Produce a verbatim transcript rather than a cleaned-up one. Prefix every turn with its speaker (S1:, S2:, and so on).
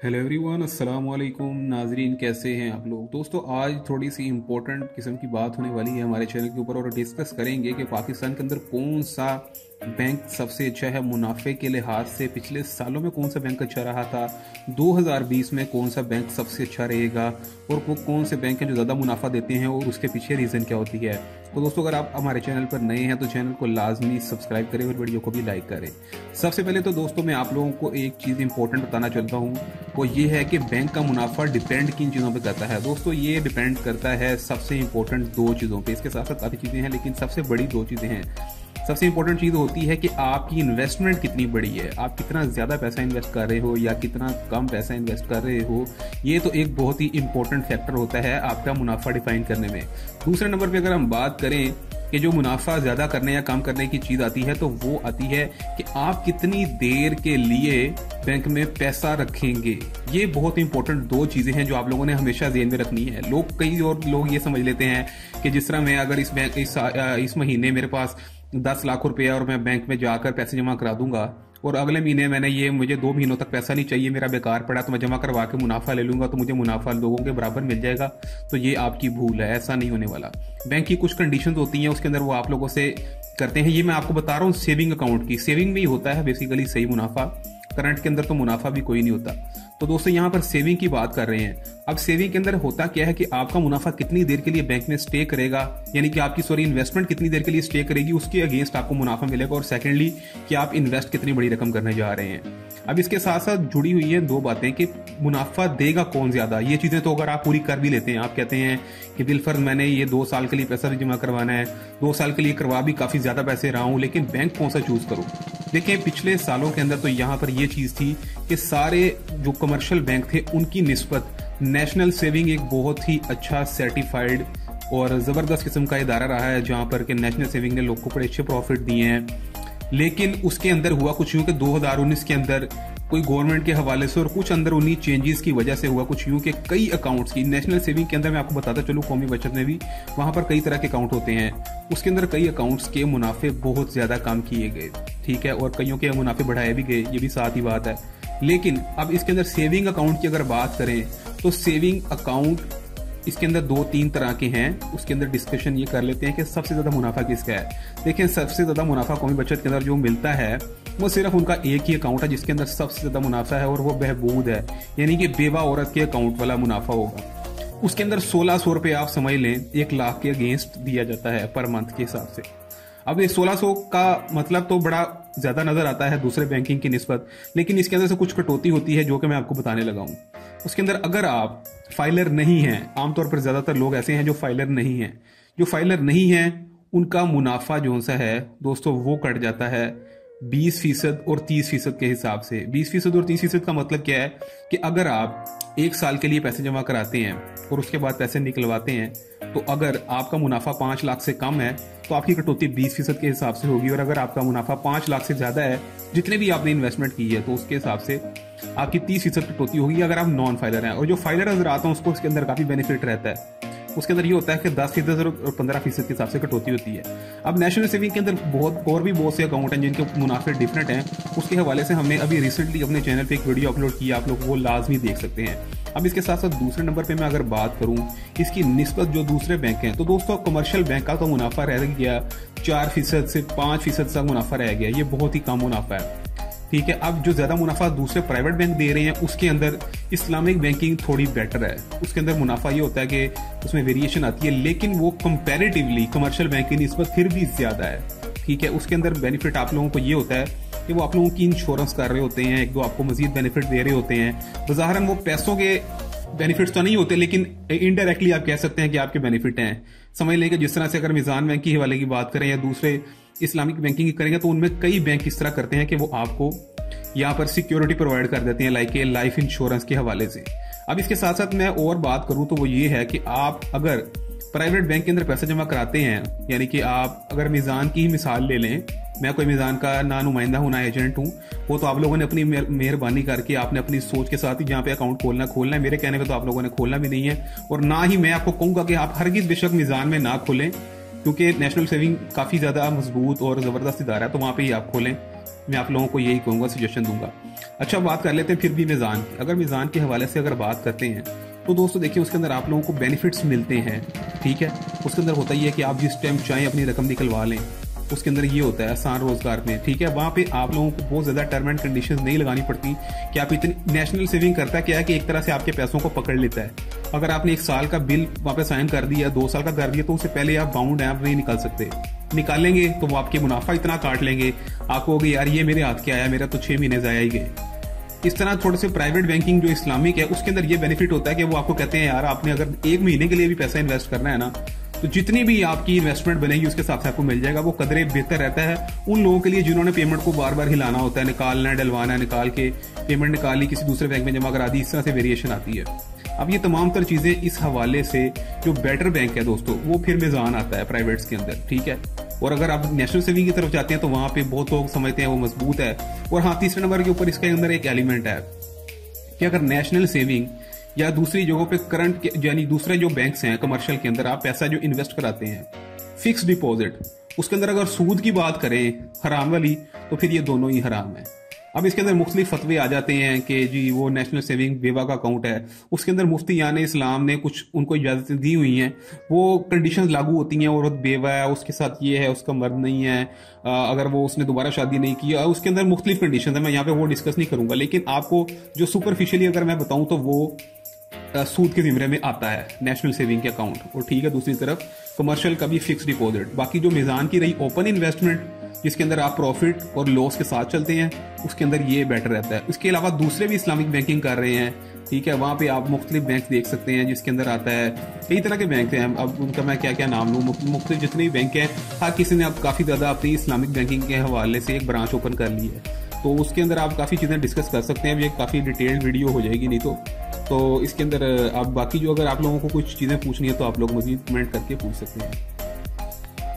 S1: Hello everyone, अस्सलाम वालेकुम नाजरीन। कैसे हैं आप लोग। दोस्तों, आज थोड़ी सी इम्पोर्टेंट किस्म की बात होने वाली है हमारे चैनल के ऊपर और डिस्कस करेंगे कि पाकिस्तान के अंदर कौन सा बैंक सबसे अच्छा है मुनाफे के लिहाज से। पिछले सालों में कौन सा बैंक अच्छा रहा था, दो हज़ार बीस में कौन सा बैंक सबसे अच्छा रहेगा और वो कौन से बैंक हैं जो ज़्यादा मुनाफा देते हैं और उसके पीछे रीज़न क्या होती है। तो दोस्तों, अगर आप हमारे चैनल पर नए हैं तो चैनल को लाजमी सब्सक्राइब करें और वीडियो को भी लाइक करें। सबसे पहले तो दोस्तों, मैं आप लोगों को एक चीज़ इंपॉर्टेंट बताना चाहता हूँ, वो ये है कि बैंक का मुनाफा डिपेंड किन चीज़ों पे करता है। दोस्तों, ये डिपेंड करता है सबसे इंपॉर्टेंट दो चीज़ों पे। इसके साथ साथ काफ़ी चीज़ें हैं लेकिन सबसे बड़ी दो चीज़ें हैं। सबसे इंपॉर्टेंट चीज़ होती है कि आपकी इन्वेस्टमेंट कितनी बड़ी है, आप कितना ज़्यादा पैसा इन्वेस्ट कर रहे हो या कितना कम पैसा इन्वेस्ट कर रहे हो। ये तो एक बहुत ही इंपॉर्टेंट फैक्टर होता है आपका मुनाफा डिफाइन करने में। दूसरे नंबर पे अगर हम बात करें कि जो मुनाफा ज़्यादा करने या कम करने की चीज़ आती है तो वो आती है कि आप कितनी देर के लिए बैंक में पैसा रखेंगे। ये बहुत इंपॉर्टेंट दो चीज़ें हैं जो आप लोगों ने हमेशा ध्यान में रखनी है। लोग कई और लोग ये समझ लेते हैं कि जिस तरह मैं अगर इस बैंक इस, इस महीने मेरे पास दस लाख रुपया और मैं बैंक में जाकर पैसे जमा करा दूंगा और अगले महीने मैंने ये मुझे दो महीनों तक पैसा नहीं चाहिए, मेरा बेकार पड़ा, तो मैं जमा करवा के मुनाफा ले लूंगा तो मुझे मुनाफा लोगों के बराबर मिल जाएगा। तो ये आपकी भूल है, ऐसा नहीं होने वाला। बैंक की कुछ कंडीशंस होती हैं, उसके अंदर वो आप लोगों से करते हैं। ये मैं आपको बता रहा हूँ सेविंग अकाउंट की। सेविंग में ही होता है बेसिकली सही मुनाफा, करंट के अंदर तो मुनाफा भी कोई नहीं होता। तो दोस्तों, यहाँ पर सेविंग की बात कर रहे हैं। अब सेविंग के अंदर होता क्या है कि आपका मुनाफा कितनी देर के लिए बैंक में स्टे करेगा, यानी कि आपकी सॉरी इन्वेस्टमेंट कितनी देर के लिए स्टे करेगी, उसके अगेंस्ट आपको मुनाफा मिलेगा। और सेकेंडली कि आप इन्वेस्ट कितनी बड़ी रकम करने जा रहे हैं। अब इसके साथ साथ जुड़ी हुई है दो बातें कि मुनाफा देगा कौन ज्यादा। ये चीजें तो अगर आप पूरी कर भी लेते हैं, आप कहते हैं कि बिलफर्ज मैंने ये दो साल के लिए पैसा भी जमा करवाना है, दो साल के लिए करवा भी काफी ज्यादा पैसे रहा हूं, लेकिन बैंक कौन सा चूज करूं। देखिए, पिछले सालों के अंदर तो यहाँ पर यह चीज थी कि सारे जो कमर्शियल बैंक थे उनकी निस्बत नेशनल सेविंग एक बहुत ही अच्छा सर्टिफाइड और जबरदस्त किस्म का इदारा रहा है, जहां पर कि नेशनल सेविंग ने लोगों को बड़े अच्छे प्रॉफिट दिए हैं। लेकिन उसके अंदर हुआ कुछ यूं कि दो हज़ार उन्नीस के अंदर कोई गवर्नमेंट के हवाले से और कुछ अंदर उन्हीं चेंजेस की वजह से हुआ कुछ यूं कि कई अकाउंट्स की नेशनल सेविंग के अंदर, मैं आपको बताता चलूं कौमी बचत में भी वहां पर कई तरह के अकाउंट होते हैं, उसके अंदर कई अकाउंट्स के मुनाफे बहुत ज्यादा कम किए गए, ठीक है, और कईयों के मुनाफे बढ़ाए भी गए, ये भी साथ ही बात है। लेकिन अब इसके अंदर सेविंग अकाउंट की अगर बात करें तो सेविंग अकाउंट इसके अंदर दो तीन तरह के हैं। उसके अंदर डिस्कशन ये कर लेते हैं कि सबसे ज्यादा मुनाफा किसका है। देखिए, सबसे ज्यादा मुनाफा कौमी बचत के अंदर जो मिलता है वो सिर्फ उनका एक ही अकाउंट है जिसके अंदर सबसे ज्यादा मुनाफा है, और वो बहबूद है, यानी कि बेवा औरत के अकाउंट वाला मुनाफा होगा। उसके अंदर सोलह सौ रुपए आप समझ लें एक लाख के अगेंस्ट दिया जाता है पर मंथ के हिसाब से। अब ये सोलह सौ का मतलब तो बड़ा ज्यादा नजर आता है दूसरे बैंकिंग की निस्बत, लेकिन इसके अंदर से कुछ कटौती होती है जो कि मैं आपको बताने लगा हूं। उसके अंदर अगर आप फाइलर नहीं हैं, आमतौर पर ज्यादातर लोग ऐसे हैं जो फाइलर नहीं हैं, जो फाइलर नहीं हैं उनका मुनाफा जो सा है दोस्तों वो कट जाता है बीस फीसद और तीस फीसद के हिसाब से। बीस फीसद और तीस फीसद का मतलब क्या है कि अगर आप एक साल के लिए पैसे जमा कराते हैं और उसके बाद पैसे निकलवाते हैं, तो अगर आपका मुनाफा पांच लाख से कम है तो आपकी कटौती बीस फीसद के हिसाब से होगी, और अगर आपका मुनाफा पांच लाख से ज्यादा है जितने भी आपने इन्वेस्टमेंट की है तो उसके हिसाब से आपकी तीस फीसद कटौती होगी अगर आप नॉन फाइलर हैं। और जो फाइलर नजर आता है उसको उसके अंदर काफी बेनिफिट रहता है। उसके अंदर ये होता है कि दस फीसद और पंद्रह फीसद के हिसाब से कटौती होती है। अब नेशनल सेविंग के अंदर बहुत और भी बहुत से अकाउंट हैं जिनके मुनाफे डिफरेंट हैं। उसके हवाले से हमने अभी रिसेंटली अपने चैनल पे एक वीडियो अपलोड किया, आप लोग वो लाजमी देख सकते हैं। अब इसके साथ साथ दूसरे नंबर पे मैं अगर बात करूं इसकी निस्बत जो दूसरे बैंक हैं, तो दोस्तों कमर्शियल बैंक का तो मुनाफा रह गया चार फीसद से पांच फीसद तक मुनाफा रह गया, ये बहुत ही कम मुनाफा है, ठीक है। अब जो ज्यादा मुनाफा दूसरे प्राइवेट बैंक दे रहे हैं उसके अंदर इस्लामिक बैंकिंग थोड़ी बेटर है। उसके अंदर मुनाफा ये होता है कि उसमें वेरिएशन आती है, लेकिन वो कंपैरेटिवली कमर्शियल बैंक की निस्बत फिर भी ज्यादा है, ठीक है। उसके अंदर बेनिफिट आप लोगों को ये होता है कि वो आप लोगों की इंश्योरेंस कर रहे होते हैं, एक दो आपको मजीद बेनिफिट दे रहे होते हैं। तो ज़ाहिरन वो पैसों के बेनिफिट्स तो नहीं होते, लेकिन इनडायरेक्टली आप कह सकते हैं कि आपके बेनिफिट हैं। समझ लें कि जिस तरह से अगर मिजान बैंक की हवाले की बात करें या दूसरे इस्लामिक बैंकिंग की करेंगे तो उनमें कई बैंक इस तरह करते हैं कि वो आपको यहाँ पर सिक्योरिटी प्रोवाइड कर देते हैं, लाइक लाइफ इंश्योरेंस के हवाले से। अब इसके साथ साथ मैं और बात करूं तो वो ये है कि आप अगर प्राइवेट बैंक के अंदर पैसा जमा कराते हैं, यानी कि आप अगर मिजान की ही मिसाल ले लें, मैं कोई मिजान का ना नुमाइंदा हूं ना एजेंट हूं, वो तो आप लोगों ने अपनी मेहरबानी करके आपने अपनी सोच के साथ ही जहां पे अकाउंट खोलना खोलना है। मेरे कहने पे तो आप लोगों ने खोलना भी नहीं है, और ना ही मैं आपको कहूंगा कि आप हरगिज बेशक मिजान में ना खोलें, क्योंकि नेशनल सेविंग काफी ज्यादा मजबूत और जबरदस्त इदारा है, तो वहां पर ही आप खोलें। मैं आप लोगों को यही कहूँगा, सजेशन दूंगा। अच्छा, बात कर लेते हैं फिर भी मीज़ान की। अगर मीज़ान के हवाले से अगर बात करते हैं तो दोस्तों देखिए, उसके अंदर आप लोगों को बेनिफिट्स मिलते हैं, ठीक है। उसके अंदर होता ही है कि आप जिस टाइम चाहें अपनी रकम निकलवा लें। उसके अंदर ये होता है आसान रोजगार में, ठीक है। वहाँ पे आप लोगों को बहुत ज़्यादा टर्म एंड कंडीशंस नहीं लगानी पड़ती कि आप इतनी। नेशनल सेविंग करता क्या है कि एक तरह से आपके पैसों को पकड़ लेता है। अगर आपने एक साल का बिल वहाँ पे साइन कर दिया, दो साल का कर दिया, तो उससे पहले आप बाउंड हैं, आप नहीं निकाल सकते। निकालेंगे तो वो आपके मुनाफा इतना काट लेंगे, आपको होगी यार ये मेरे हाथ के आया, मेरा तो छह महीने जाया ही गए। इस तरह थोड़े से प्राइवेट बैंकिंग जो इस्लामिक है उसके अंदर ये बेनिफिट होता है कि वो आपको कहते हैं यार आपने अगर एक महीने के लिए भी पैसा इन्वेस्ट करना है ना, तो जितनी भी आपकी इन्वेस्टमेंट बनेगी उसके साथ आपको मिल जाएगा। वो कदरे बेहतर रहता है उन लोगों के लिए जिन्होंने पेमेंट को बार बार हिलाना होता है, निकालना है, डलवाना है, निकाल के पेमेंट निकाली, किसी दूसरे बैंक में जमा करा दी, इस तरह से वेरिएशन आती है। अब ये तमाम तर चीजें इस हवाले से जो बेटर बैंक है दोस्तों, वो फिर मीज़ान आता है प्राइवेट्स के अंदर, ठीक है। और अगर आप नेशनल सेविंग की तरफ जाते हैं तो वहां पे बहुत लोग समझते हैं वो मजबूत है। और हाँ, तीसरे नंबर के ऊपर इसके अंदर एक एलिमेंट है कि अगर नेशनल सेविंग या दूसरी जगहों पे करंट यानी दूसरे जो बैंक्स हैं कमर्शियल के अंदर आप पैसा जो इन्वेस्ट कराते हैं, फिक्स डिपॉजिट, उसके अंदर अगर सूद की बात करें हराम वाली, तो फिर ये दोनों ही हराम है। अब इसके अंदर मुख्तलिफ फतवे आ जाते हैं कि जी वो नेशनल सेविंग बेवा का अकाउंट है, उसके अंदर मुफ्ती यानी इस्लाम ने कुछ उनको इजाजतें दी हुई हैं, वो कंडीशंस लागू होती हैं। औरत बेवा है, उसके साथ ये है, उसका मर्द नहीं है, अगर वो उसने दोबारा शादी नहीं की, उसके अंदर मुख्तलिफ कंडीशंस है। मैं यहाँ पे वो डिस्कस नहीं करूंगा, लेकिन आपको जो सुपरफिशियली अगर मैं बताऊं तो वो सूद के जिम्मे में आता है नेशनल सेविंग के अकाउंट, और ठीक है। दूसरी तरफ कमर्शियल का भी फिक्स डिपॉजिट। बाकी जो मीज़ान की रही ओपन इन्वेस्टमेंट जिसके अंदर आप प्रॉफिट और लॉस के साथ चलते हैं, उसके अंदर ये बेटर रहता है। इसके अलावा दूसरे भी इस्लामिक बैंकिंग कर रहे हैं, ठीक है। वहाँ पे आप मुख्तलिफ बैंक देख सकते हैं जिसके अंदर आता है कई तरह के बैंक हैं। अब उनका मैं क्या क्या नाम लूँ, मुख्तलिफ जितने भी बैंक हैं, हर किसी ने अब काफ़ी ज़्यादा अपनी इस्लामिक बैंकिंग के हवाले से एक ब्रांच ओपन कर ली है, तो उसके अंदर आप काफ़ी चीज़ें डिस्कस कर सकते हैं। अब ये काफ़ी डिटेल्ड वीडियो हो जाएगी नहीं तो तो इसके अंदर आप बाकी जो अगर आप लोगों को कुछ चीज़ें पूछनी है तो आप लोग मज़ीद कमेंट करके पूछ सकते हैं।